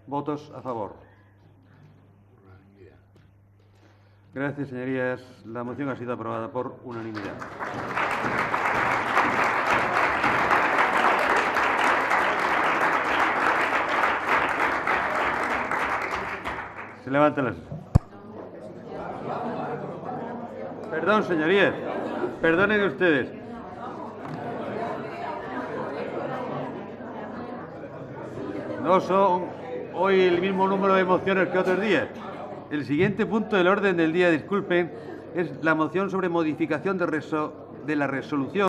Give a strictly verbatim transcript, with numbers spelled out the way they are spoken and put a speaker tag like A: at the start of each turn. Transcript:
A: ¿Votos a favor? Gracias, señorías. La moción ha sido aprobada por unanimidad. Se levanta las... Perdón, señorías. Perdonen ustedes. No son hoy el mismo número de mociones que otros días. El siguiente punto del orden del día, disculpen, es la moción sobre modificación de, resol- de la resolución